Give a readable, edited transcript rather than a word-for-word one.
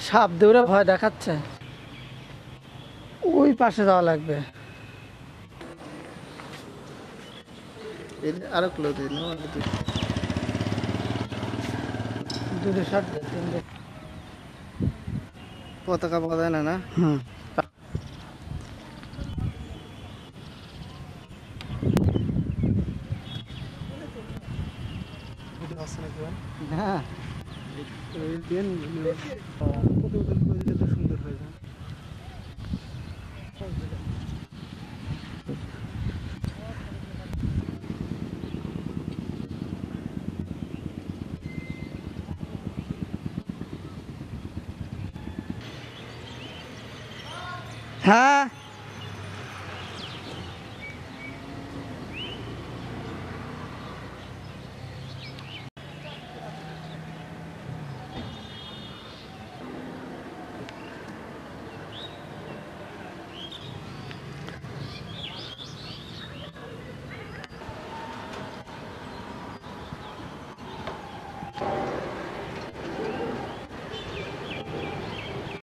সাপ দৌড়ে ভয় দেখাচ্ছে, ওই পাশে যাওয়া লাগবে। আরো ক্লো দিন, দুটো শট দে, তিনটে। পতাকা পাওয়া যায় না না? হুম। হ্যাঁ, সুন্দর হয়ে যায়। হ্যাঁ